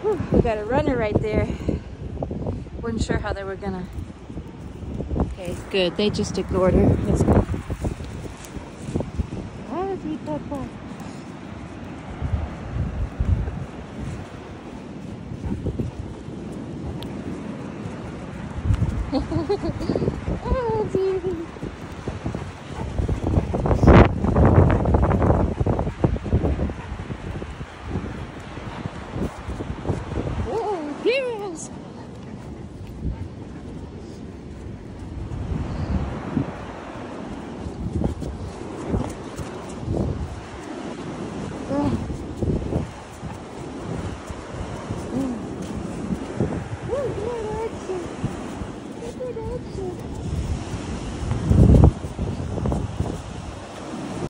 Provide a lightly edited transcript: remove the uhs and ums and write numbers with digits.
We got a runner right there. Wasn't sure how they were gonna. Okay, it's good. They just ignored her. That's good. Howdy, Papa.